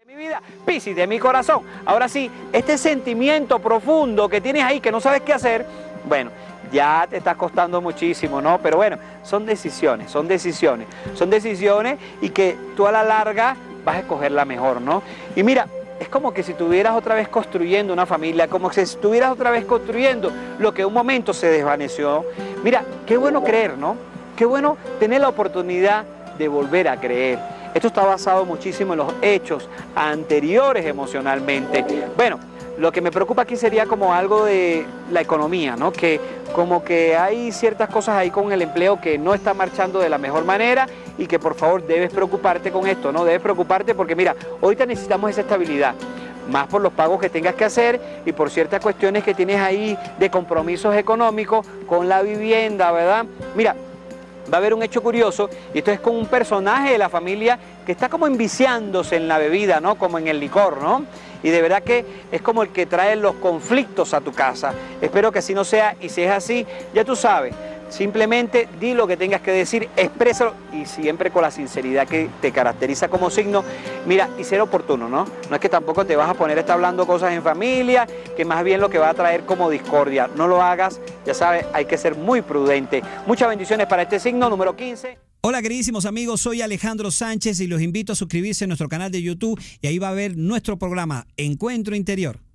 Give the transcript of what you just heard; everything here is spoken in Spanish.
Mi vida, Piscis, de mi corazón. Ahora sí, este sentimiento profundo que tienes ahí, que no sabes qué hacer, bueno, ya te está costando muchísimo, ¿no? Pero bueno, son decisiones y que tú a la larga vas a escoger la mejor, ¿no? Y mira, es como que si estuvieras otra vez construyendo una familia, como si estuvieras otra vez construyendo lo que en un momento se desvaneció. Mira, qué bueno creer, ¿no? Qué bueno tener la oportunidad de volver a creer. Esto está basado muchísimo en los hechos anteriores emocionalmente. Bueno, lo que me preocupa aquí sería como algo de la economía, ¿no? Que como que hay ciertas cosas ahí con el empleo que no está marchando de la mejor manera y que por favor debes preocuparte con esto, ¿no? Debes preocuparte porque mira, ahorita necesitamos esa estabilidad, más por los pagos que tengas que hacer y por ciertas cuestiones que tienes ahí de compromisos económicos con la vivienda, ¿verdad? Mira, va a haber un hecho curioso, y esto es con un personaje de la familia que está como enviciándose en la bebida, ¿no? Como en el licor, ¿no? Y de verdad que es como el que trae los conflictos a tu casa. Espero que así no sea, y si es así, ya tú sabes, simplemente di lo que tengas que decir, exprésalo y siempre con la sinceridad que te caracteriza como signo. Mira, y ser oportuno, ¿no? No es que tampoco te vas a poner a estar hablando cosas en familia, que más bien lo que va a traer como discordia. No lo hagas, ya sabes, hay que ser muy prudente. Muchas bendiciones para este signo, número 15. Hola queridísimos amigos, soy Alejandro Sánchez y los invito a suscribirse a nuestro canal de YouTube y ahí va a ver nuestro programa Encuentro Interior.